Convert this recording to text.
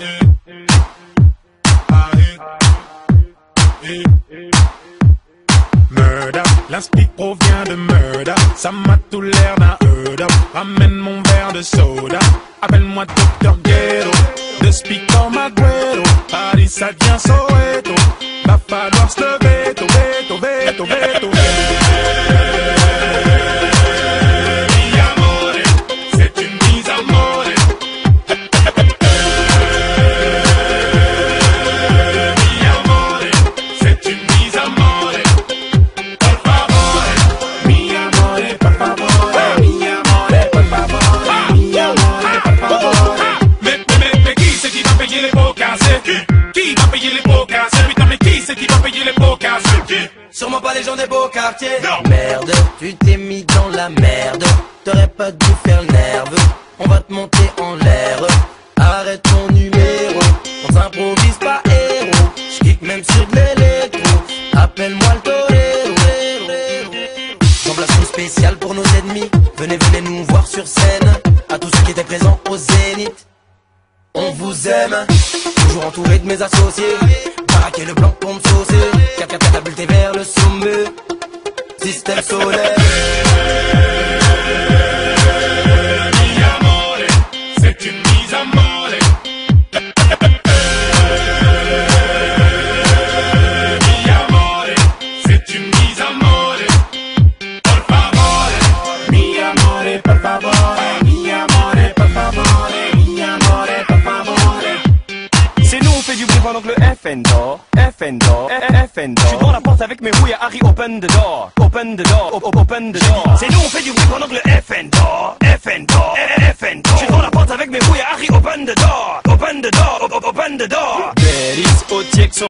Murder, l'inspi provient de murder. Ça m'a tout l'air d'un heureux. Ramène mon verre de soda. Appelle-moi Dr. Ghetto. De speak comme Agüero. Paris ça devient Soweto. Va falloir se lever, veto, veto, veto. Mi amore, c'est une mise à mort. Mi amore, c'est une mise à mort. Por favor, mi amore, por favor. Mi amore, por favor. Mi amore, por favor. Mais qui c'est qui va payer les pots cassés? Qui va payer les pots cassés? Putain, mais qui c'est qui va payer les pots cassés? Sûrement pas les gens des beaux quartiers. Non. Merde, tu t'es mis dans la merde. T'aurais pas dû faire le nerveux. On va te monter en l'air. Arrête ton numéro. On s'improvise pas héros. J'kick même sur de l'électro. Appelle-moi le torero. Remplacement spécial pour nos ennemis. Venez, venez nous voir sur scène. À tous ceux qui étaient présents au Zénith. On vous aime. Toujours entouré de mes associés. Baraquer le blanc pour me saucer. Catapulté vers le sommet. Système solaire. Mi amore, c'est une mise à mort. Mi amore, c'est une mise à mort. Por favor, mi amore, por favor. Mi amore, por favor. Mi amore, por favor. C'est nous on fait du bruit pendant que le FN dort, FN dort, FN dort. Je suis devant la porte avec mes rouilles à Harry, open the door, open the door, open the door. C'est nous on fait du bruit pendant que le FN dort, FN dort, FN dort. Je suis devant la porte avec mes rouilles à Harry, open the door, open the door, open the door. There is Otiek